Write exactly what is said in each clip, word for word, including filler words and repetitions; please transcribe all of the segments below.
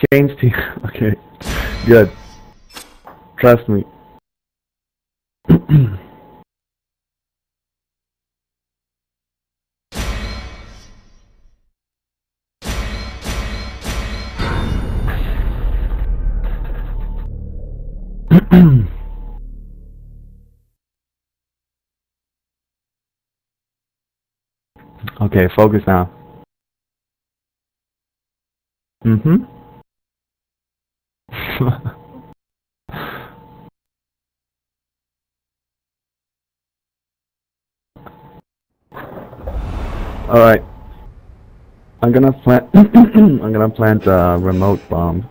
Change team. Okay. Good. Trust me. Okay, focus now. Mm-hmm. Alright. I'm gonna plant I'm gonna plant a remote bomb.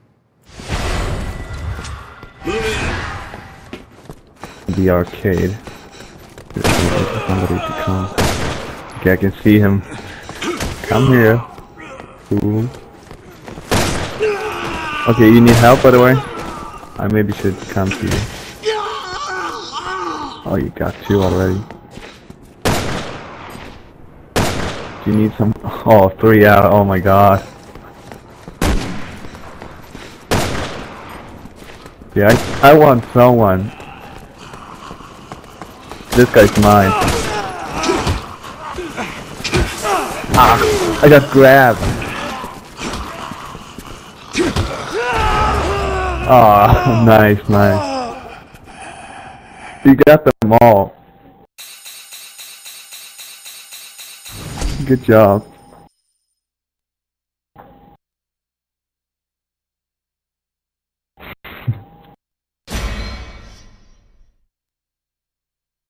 The arcade. There's somebody to come. Okay, I can see him. Come here. Ooh. Okay, you need help, by the way? I maybe should come to you. Oh, you got two already. Do you need some? Oh, three out. Oh my god. Yeah, I, I want someone. This guy's mine. Ah, I got grabbed. Ah, nice, nice. You got them all. Good job.